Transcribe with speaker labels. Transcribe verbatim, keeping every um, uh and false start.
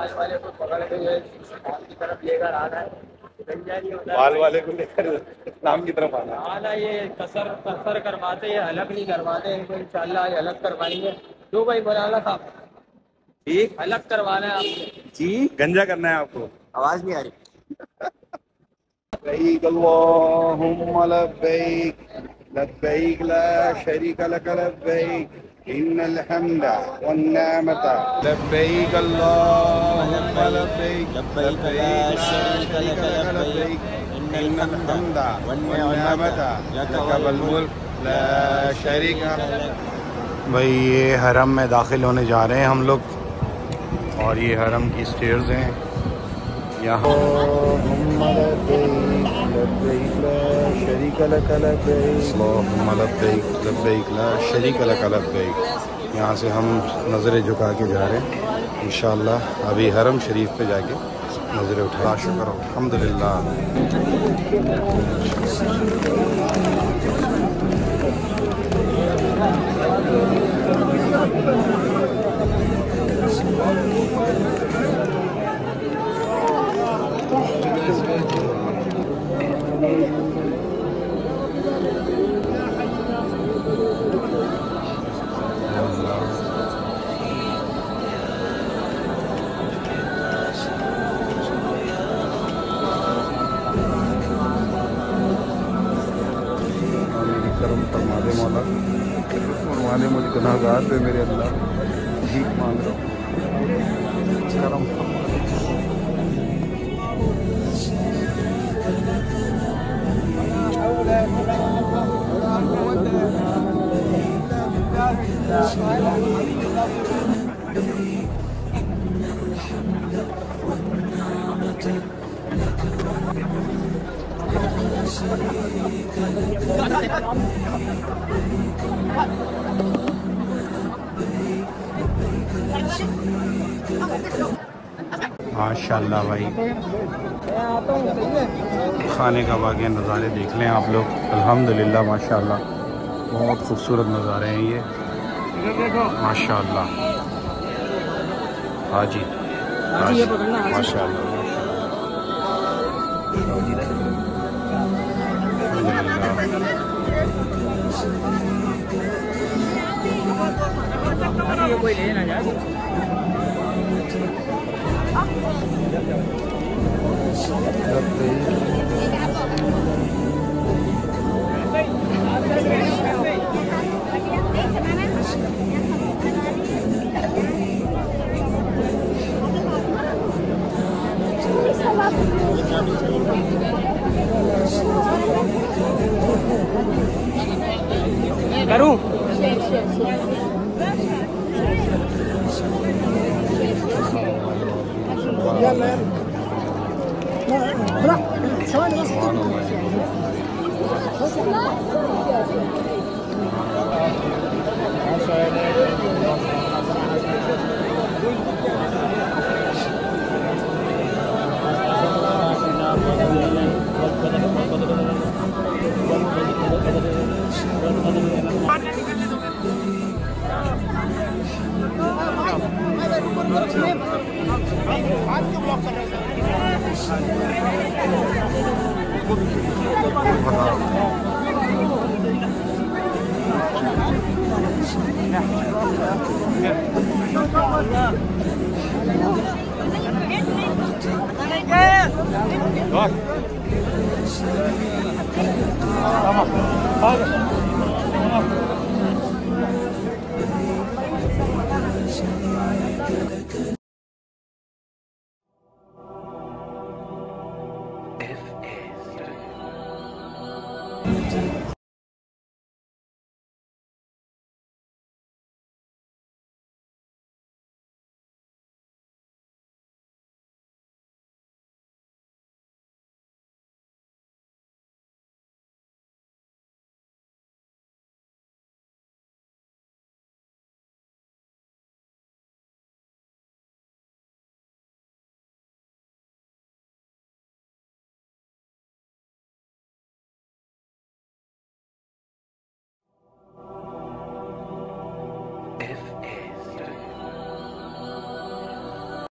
Speaker 1: माल वाले को पकड़ के जो है इस्लाम की तरफ लेकर आना है।
Speaker 2: माल वाले को लेकर नाम की तरफ आना।
Speaker 1: आना ये कसर कसर करवाते हैं, अलग नहीं करवाते। इनको इंशाल्लाह आज अलग करवाएंगे। जो भाई मौलाना साहब
Speaker 2: ठीक
Speaker 1: अलग करवाना है आपको
Speaker 2: जी, गंजा करना है आपको।
Speaker 1: आवाज नहीं आ रही।
Speaker 2: लब्बैक अल्लाहुम्मा लब्बैक लब्बैक ला शरीका लक लब्बैक इन्नल हम्दा वन निअमता लब्बैक अल्लाहुम्मा लब्बैक लब्बैक ला शरीका लक लब्बैक इन्नल हम्दा वन निअमता लक वल मुल्क ला शरीका। भाई ये हरम में दाखिल होने जा रहे हैं हम लोग और ये हरम की स्टेयर्स हैं यहाँ। यहाँ से हम नज़रें झुका के जा रहे हैं इंशाअल्लाह। अभी हरम शरीफ पे जाके नज़रें उठा। शुक्र अल्हम्दुलिल्लाह। करम फरमा दे मौला, फरमा दे मुझे गुनाहगार पे मेरे अल्लाह, भीख मांग रहा हूँ, करम फरमा दे। माशाल्लाह भाई, खाने का वाक़ई नज़ारे देख लें आप लोग। अल्हम्दुलिल्लाह माशाल्लाह, बहुत खूबसूरत नज़ारे हैं ये माशाल्लाह। हाँ जी, माशाल्लाह
Speaker 1: कोई ले ना जाए। करूं Tamam. Hadi. Tamam.